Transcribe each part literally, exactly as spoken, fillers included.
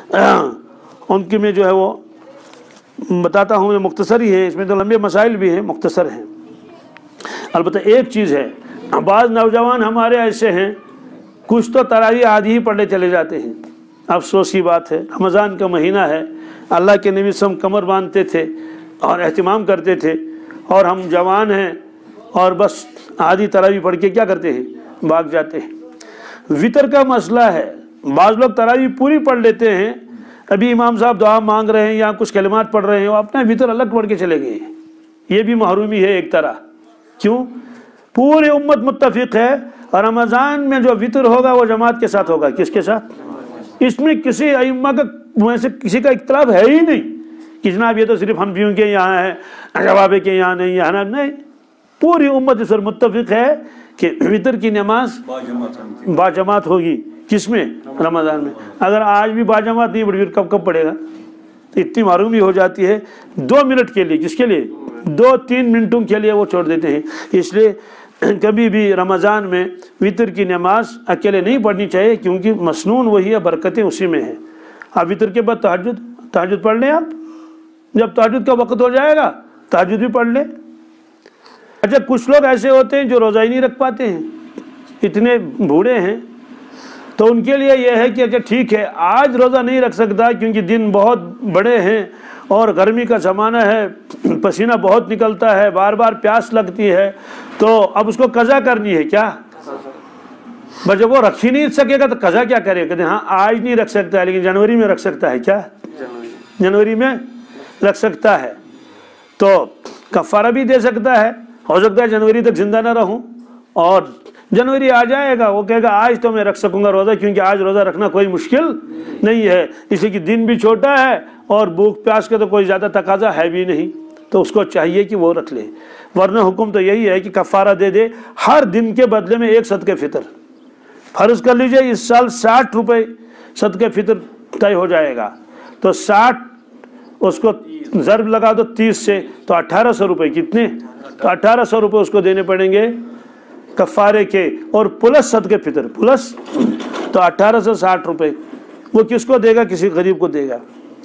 ان کی میں جو ہے وہ بتاتا ہوں، مختصر ہی ہے، اس میں تو لمبے مسائل بھی ہیں، مختصر ہیں۔ البتہ ایک چیز ہے، بعض نوجوان ہمارے ایسے ہیں کچھ تو تراویح آدھی ہی پڑھنے چلے جاتے ہیں۔ افسوس کی بات ہے، رمضان کا مہینہ ہے، اللہ کے نبی صلی اللہ علیہ وسلم کمر باندھتے تھے اور اہتمام کرتے تھے، اور ہم جوان ہیں اور بس آدھی تراویح پڑھ کے کیا کرتے ہیں، بھاگ جاتے ہیں۔ وطر کا مسئلہ ہے، بعض لوگ تراویح پوری پڑھ لیتے ہیں، ابھی امام صاحب دعا مانگ رہے ہیں یا کچھ کلمات پڑھ رہے ہیں، وہ اپنا وطر الگ پڑھ کے چلے گئے، یہ بھی محرومی ہے ایک طرح۔ کیوں؟ پوری امت متفق ہے اور رمضان میں جو وطر ہوگا وہ جماعت کے ساتھ ہوگا۔ کس کے ساتھ؟ اس میں کسی ائمہ کا میں سے کسی کا اختلاف ہے ہی نہیں کہ جناب یہ تو صرف حنفیوں کے یہاں ہے، جوابے کے یہاں نہیں، یہاں نہیں، پوری امت اس پر متفق ہے کہ وطر کی نماز با جماعت ہوگی۔ کس میں؟ رمضان میں۔ اگر آج بھی با جماعت نہیں پڑھی کب کب پڑے گا؟ اتنی معلومی ہو جاتی ہے، دو منٹ کے لیے، کس کے لیے؟ دو تین منٹوں کے لیے وہ چھوڑ دیتے ہیں۔ اس لیے کبھی بھی رمضان میں وطر کی نماز اکیلے نہیں پڑھنی چاہیے، کیونکہ مسنون وہی ہے، برکتیں اسی میں ہیں۔ اب وطر کے بعد تہجد تہجد پڑھ لیں، آپ جب تہجد کا وقت ہو جائے گا تہجد بھی پڑھ لیں۔ اچھا، کچھ لوگ ایسے ہوتے ہیں جو روزہ ہی نہیں رکھ پاتے ہیں، اتنے بوڑھے ہیں، تو ان کے لیے یہ ہے کہ اچھا ٹھیک ہے آج روزہ نہیں رکھ سکتا کیونکہ دن بہت بڑے ہیں اور گرمی کا زمانہ ہے، پسینہ بہت نکلتا ہے، بار بار پیاس لگتی ہے، تو اب اس کو قضا کرنی ہے۔ کیا بس جب وہ رکھ ہی نہیں سکے گا تو قضا کیا کرے؟ کہتے ہیں ہاں آج نہیں رکھ سکتا ہے لیکن جنوری میں رکھ سکتا ہے۔ کیا جنوری میں رکھ سکتا ہے تو کفارہ بھی دے سکتا ہے، ہو سکتا ہے جنوری تک زندہ نہ رہوں اور جنوری آ جائے گا وہ کہے گا آج تو میں رکھ سکوں گا روزہ، کیونکہ آج روزہ رکھنا کوئی مشکل نہیں ہے، اس لیے کہ دن بھی چھوٹا ہے اور بھوک پیاس کا تو کوئی زیادہ تقاضا ہے بھی نہیں، تو اس کو چاہیے کہ وہ رکھ لے۔ ورنہ حکم تو یہی ہے کہ کفارہ دے دے، ہر دن کے بدلے میں ایک صدقہ فطر۔ فرض کر لیجئے اس سال ساٹھ روپے صدقہ فطر طے ہو جائے گا، تو ساٹھ اس کو ضرب لگا دو تیس سے تو اٹھارہ سو روپے، کتنے؟ تو اٹھارہ سو روپے اس کو دینے پڑیں گے کفارے کے، اور پلس صدقہ فطر پلس، تو اٹھارہ سو ساٹھ روپے وہ کس کو دے گا؟ کسی غریب کو دے گا۔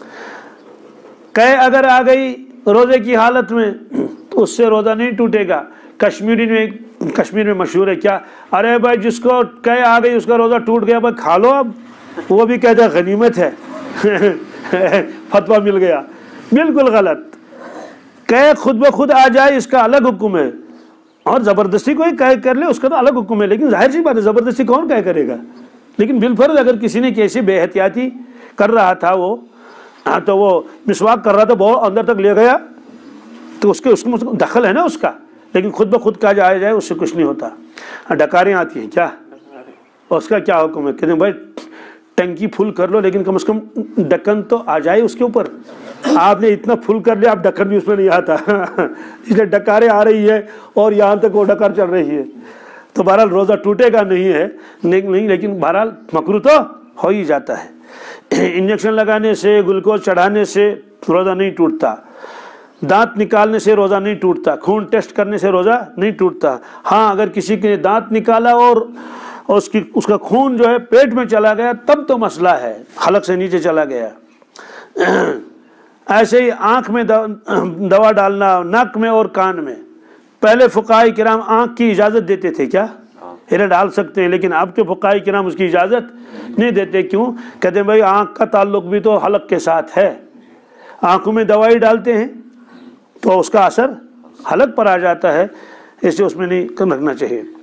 قے اگر آ گئی روزے کی حالت میں تو اس سے روزہ نہیں ٹوٹے گا۔ کشمیری میں کشمیر میں مشہور ہے کیا، ارے بھائی جس کو قے آ گئی اس کا روزہ ٹوٹ گیا بھائی کھا لو، اب وہ بھی کہتا ہے غنیمت ہے، فتویٰ مل گیا۔ بالکل غلط، قے خود بخود آ جائے اس کا الگ حکم ہے، اور زبردستی کوئی قے کر لے اس کا تو الگ حکم ہے، لیکن ظاہر سی بات ہے زبردستی کون قے کرے گا؟ لیکن بالفرض اگر کسی نے کیسی بے احتیاطی کر رہا تھا، وہ تو وہ مسواک کر رہا تھا بہت اندر تک لے گیا تو اس کے اس کو دخل ہے نا اس کا، لیکن خود بخود کا جائے جائے اس سے کچھ نہیں ہوتا۔ ڈکاریں آتی ہیں کیا، اس کا کیا حکم ہے؟ کہتے ہیں بھائی ٹنکی فل کر لو لیکن کم از کم ڈکن تو آ جائے اس کے اوپر۔ آپ نے اتنا فل کر لیا، آپ ڈکن بھی اس میں نہیں آتا، اس لیے ڈکاریں آ رہی ہے اور یہاں تک وہ ڈکار چل رہی ہے، تو بہرحال روزہ ٹوٹے گا نہیں ہے نہیں، لیکن بہرحال مکروہ تو ہو ہی جاتا ہے۔ انجیکشن لگانے سے، گلوکوز چڑھانے سے روزہ نہیں ٹوٹتا، دانت نکالنے سے روزہ نہیں ٹوٹتا، خون ٹیسٹ کرنے سے روزہ نہیں ٹوٹتا۔ ہاں اگر کسی کے دانت نکالا اور اس کی اس کا خون جو ہے پیٹ میں چلا گیا تب تو مسئلہ ہے، حلق سے نیچے چلا گیا۔ ایسے ہی آنکھ میں دوا ڈالنا، ناک میں اور کان میں، پہلے فقہاء کرام آنکھ کی اجازت دیتے تھے، کیا ہیرا ڈال سکتے ہیں، لیکن اب کے فقہاء کرام اس کی اجازت نہیں دیتے۔ کیوں؟ کہتے ہیں بھائی آنکھ کا تعلق بھی تو حلق کے ساتھ ہے، آنکھوں میں دوائی ڈالتے ہیں تو اس کا اثر حلق پر آ جاتا ہے، اس لیے اس میں نہیں رکھنا چاہیے۔